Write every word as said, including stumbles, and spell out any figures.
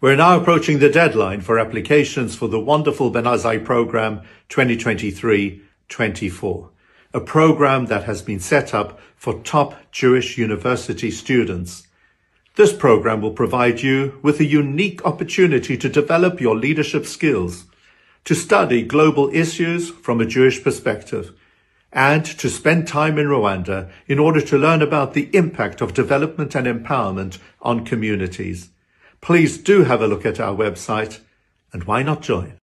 We're now approaching the deadline for applications for the wonderful Ben Azzai program twenty twenty-three twenty-four, a program that has been set up for top Jewish university students. This program will provide you with a unique opportunity to develop your leadership skills, to study global issues from a Jewish perspective, and to spend time in Rwanda in order to learn about the impact of development and empowerment on communities. Please do have a look at our website, and why not join?